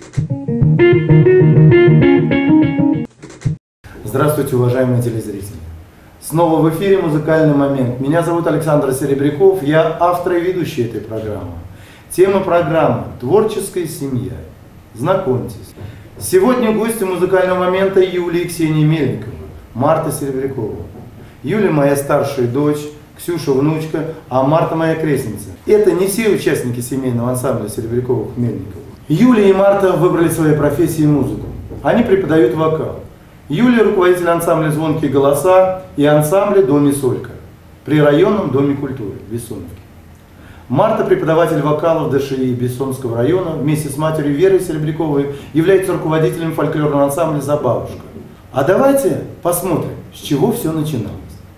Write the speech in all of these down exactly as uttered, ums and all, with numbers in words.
Здравствуйте, уважаемые телезрители! Снова в эфире «Музыкальный момент». Меня зовут Александр Серебряков, я автор и ведущий этой программы. Тема программы «Творческая семья». Знакомьтесь. Сегодня гости «Музыкального момента» Юлия и Ксения Мельникова, Марта Серебрякова. Юля моя старшая дочь, Ксюша внучка, а Марта моя крестница. Это не все участники семейного ансамбля Серебряковых-Мельниковых. Юля и Марта выбрали свои профессии и музыку. Они преподают вокал. Юлия руководитель ансамбля «Звонкие голоса» и ансамбля «Доме Солька» при районном доме культуры в Бессоновке. Марта, преподаватель вокала в ДШИ Бессонского района, вместе с матерью Верой Серебряковой является руководителем фольклорного ансамбля «Забавушка». А давайте посмотрим, с чего все начиналось.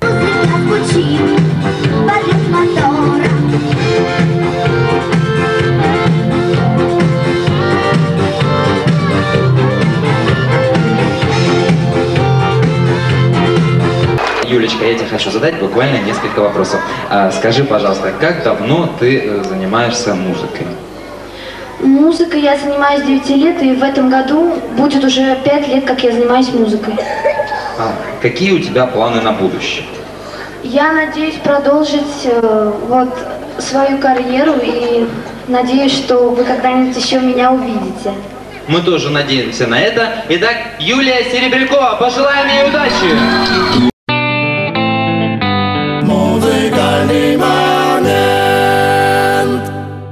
Юлечка, я тебе хочу задать буквально несколько вопросов. А, скажи, пожалуйста, как давно ты занимаешься музыкой? Музыкой я занимаюсь с девяти лет, и в этом году будет уже пять лет, как я занимаюсь музыкой. А, какие у тебя планы на будущее? Я надеюсь продолжить э, вот свою карьеру и надеюсь, что вы когда-нибудь еще меня увидите. Мы тоже надеемся на это. Итак, Юлия Серебрякова, пожелаем ей удачи! Музыкальный момент.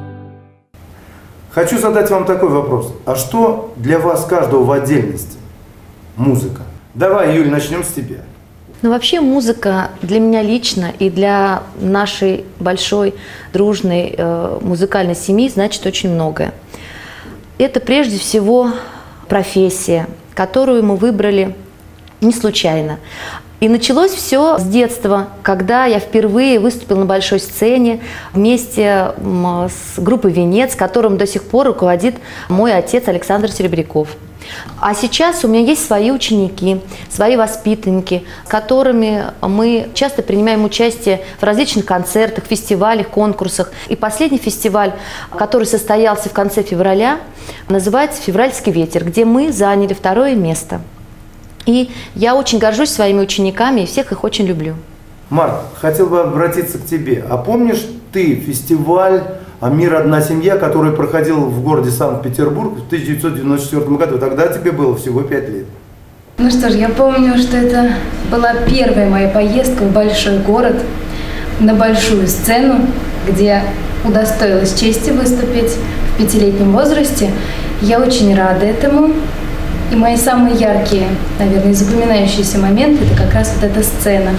Хочу задать вам такой вопрос. А что для вас каждого в отдельности музыка? Давай, Юль, начнем с тебя. Ну, вообще музыка для меня лично и для нашей большой дружной э, музыкальной семьи значит очень многое. Это прежде всего профессия, которую мы выбрали не случайно. И началось все с детства, когда я впервые выступила на большой сцене вместе с группой «Венец», которым до сих пор руководит мой отец Александр Серебряков. А сейчас у меня есть свои ученики, свои воспитанники, с которыми мы часто принимаем участие в различных концертах, фестивалях, конкурсах. И последний фестиваль, который состоялся в конце февраля, называется «Февральский ветер», где мы заняли второе место. И я очень горжусь своими учениками и всех их очень люблю. Март, хотел бы обратиться к тебе. А помнишь ты фестиваль «Мир. Одна семья», который проходил в городе Санкт-Петербург в тысяча девятьсот девяносто четвёртом году? Тогда тебе было всего пять лет. Ну что ж, я помню, что это была первая моя поездка в большой город, на большую сцену, где удостоилась чести выступить в пятилетнем возрасте. Я очень рада этому. И мои самые яркие, наверное, запоминающиеся моменты – это как раз вот эта сцена.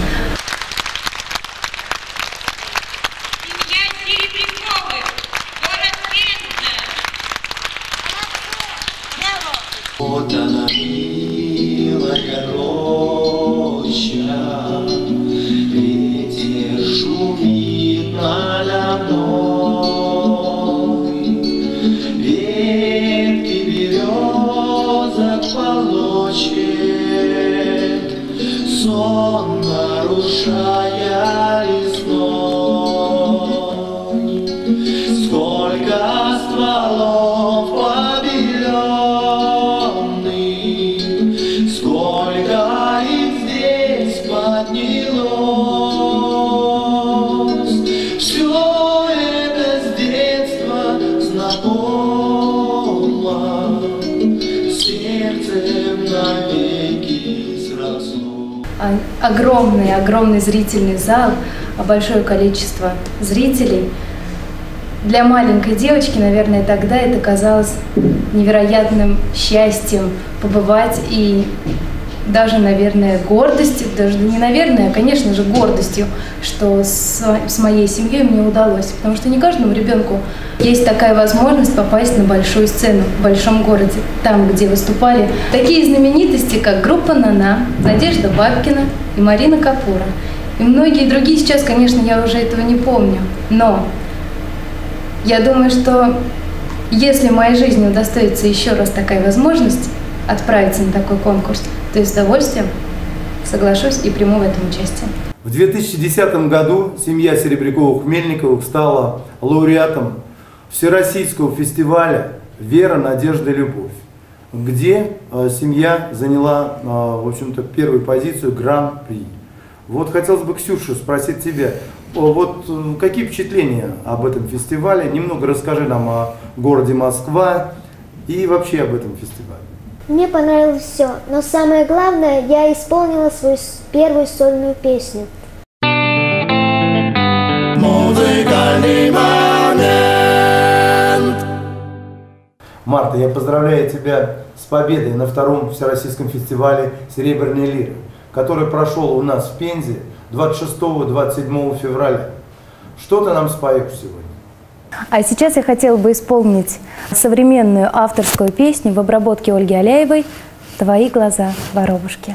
Семья Серебряковых, город Пенза. Вот она, милая роща, ветер шумит надо мной, ветки березок волочит, сон нарушая лесной. Сколько стволов побеленных, сколько их здесь поднялось. Все это с детства знакомо, сердцем навеки сросло. Огромный, огромный зрительный зал, большое количество зрителей. Для маленькой девочки, наверное, тогда это казалось невероятным счастьем побывать и даже, наверное, гордостью, даже не наверное, а, конечно же, гордостью, что с, с моей семьей мне удалось. Потому что не каждому ребенку есть такая возможность попасть на большую сцену в большом городе, там, где выступали такие знаменитости, как группа «Нана», Надежда Бабкина и Марина Капура. И многие другие сейчас, конечно, я уже этого не помню, но я думаю, что если в моей жизни удостоится еще раз такая возможность отправиться на такой конкурс, то я с удовольствием соглашусь и приму в этом участие. В две тысячи десятом году семья Серебряковых-Мельниковых стала лауреатом Всероссийского фестиваля «Вера, надежда, любовь», где э, семья заняла, э, в общем-то, первую позицию гран-при. Вот хотелось бы, Ксюша, спросить тебя, вот э, какие впечатления об этом фестивале? Немного расскажи нам о городе Москва и вообще об этом фестивале. Мне понравилось все, но самое главное, я исполнила свою первую сольную песню. Музыкальный момент. Марта, я поздравляю тебя с победой на втором всероссийском фестивале «Серебряные лиры», который прошел у нас в Пензе двадцать шестого — двадцать седьмого февраля. Что ты нам споешь сегодня? А сейчас я хотела бы исполнить современную авторскую песню в обработке Ольги Аляевой «Твои глаза, воробушки».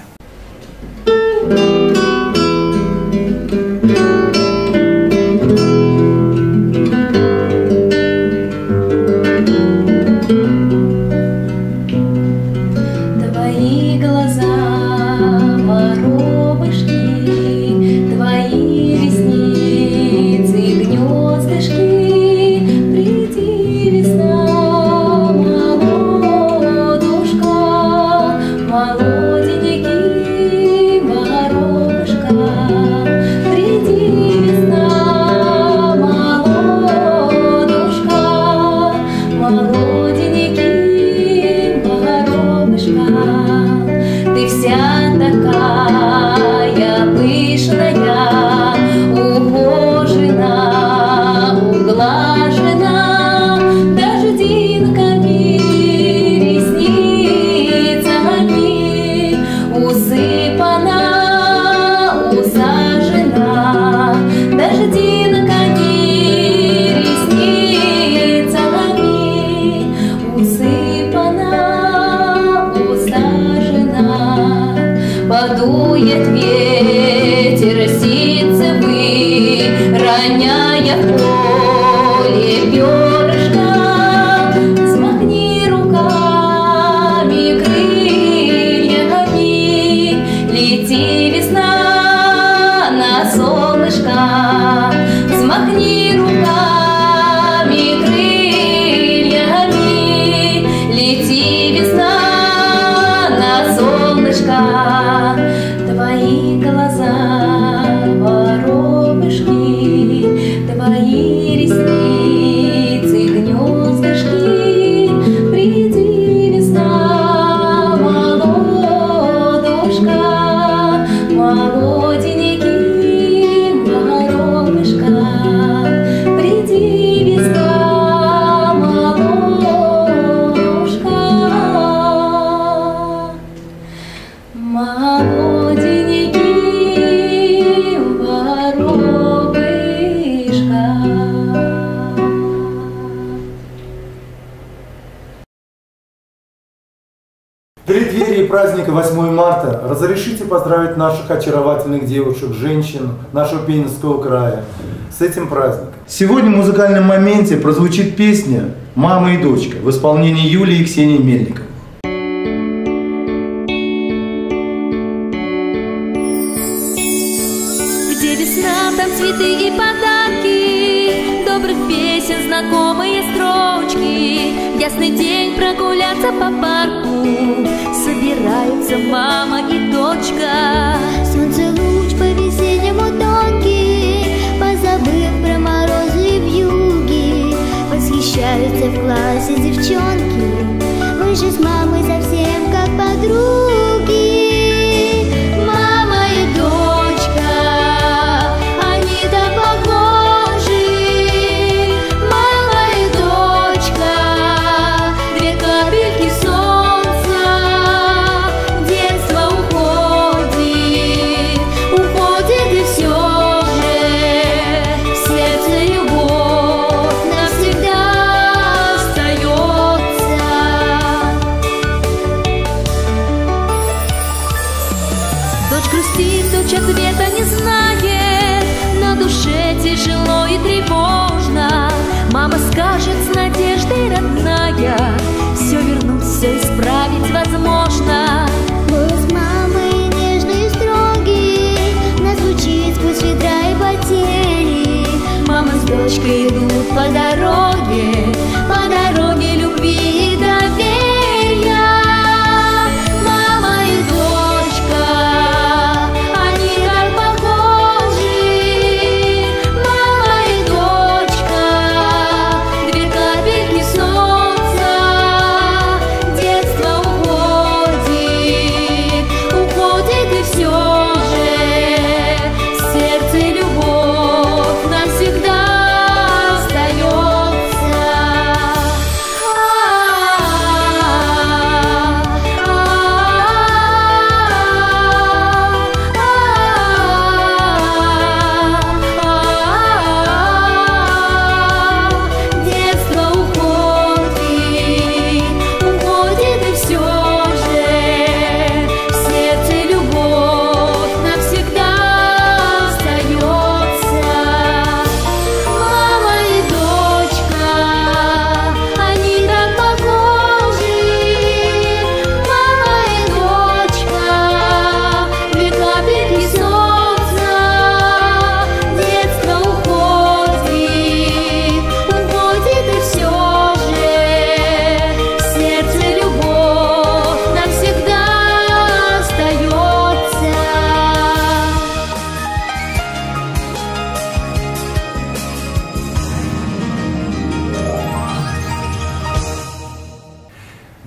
Твои глаза, воробушки, твои ресницы, гнездышки. Подует ветер ситцевый, роняя в поле перышко. Взмахни руками, крыльями, лети, весна, на солнышко. Взмахни руками, крыльями, лети, весна, на солнышко. Твои глаза, воробушки, твои ресницы, гнездышки. Приди, весна, молодушка, молоденький воробушка. Приди, весна, молодушка. Молоденький воробышка. В преддверии праздника восьмого марта разрешите поздравить наших очаровательных девушек, женщин нашего Пензенского края с этим праздником. Сегодня в музыкальном моменте прозвучит песня «Мама и дочка» в исполнении Юлии и Ксении Мельниковой. Где весна, там цветы и подарки, добрых песен, знакомые строчки. В ясный день прогуляться по парку собираются мама и дочка. Солнце луч по-весеннему тонкий, позабыв про морозы и вьюги. Восхищаются в классе девчонки, мы же с мамой совсем как подруги. Мама и дочка, они так похожи. Мама и дочка, две капельки солнца. Детство уходит, уходит и все же в сердце любовь навсегда остается.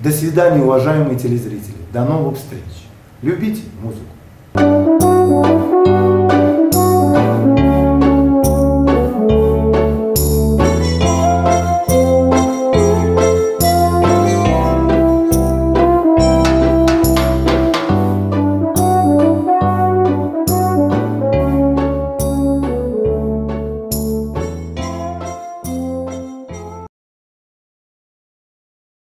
До свидания, уважаемые телезрители. До новых встреч. Любите музыку.